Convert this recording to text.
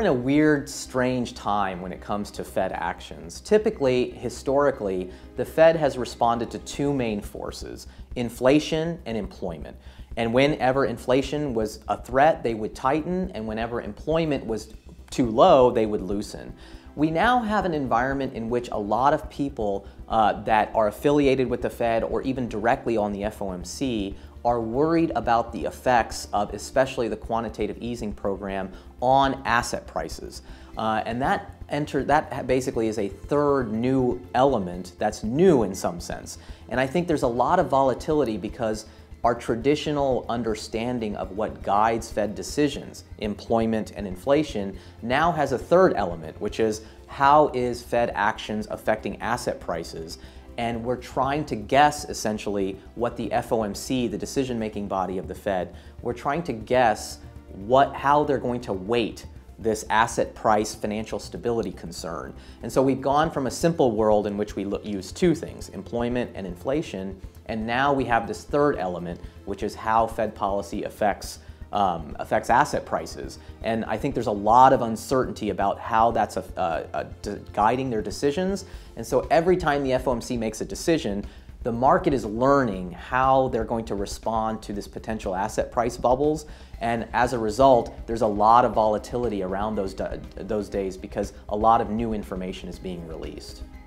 in a weird, strange time when it comes to Fed actions. Typically, historically, the Fed has responded to two main forces, inflation and employment. And whenever inflation was a threat, they would tighten, and whenever employment was too low, they would loosen. We now have an environment in which a lot of people that are affiliated with the Fed or even directly on the FOMC are worried about the effects of especially the quantitative easing program on asset prices. And that basically is a third new element that's new in some sense. And I think there's a lot of volatility because our traditional understanding of what guides Fed decisions, employment and inflation, now has a third element, which is how is Fed actions affecting asset prices? And we're trying to guess essentially what the FOMC, the decision-making body of the Fed, we're trying to guess how they're going to weight this asset price financial stability concern. And so we've gone from a simple world in which we use two things, employment and inflation, and now we have this third element, which is how Fed policy affects asset prices. And I think there's a lot of uncertainty about how that's guiding their decisions. And so every time the FOMC makes a decision, the market is learning how they're going to respond to this potential asset price bubbles. And as a result, there's a lot of volatility around those days because a lot of new information is being released.